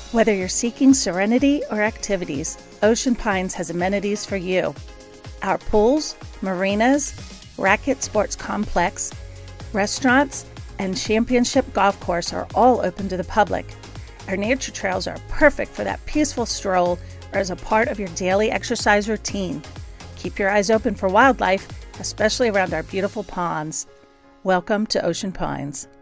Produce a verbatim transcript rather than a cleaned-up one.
Whether you're seeking serenity or activities, Ocean Pines has amenities for you. Our pools, marinas, racket sports complex, restaurants, and championship golf course are all open to the public. Our nature trails are perfect for that peaceful stroll or as a part of your daily exercise routine. Keep your eyes open for wildlife, especially around our beautiful ponds. Welcome to Ocean Pines.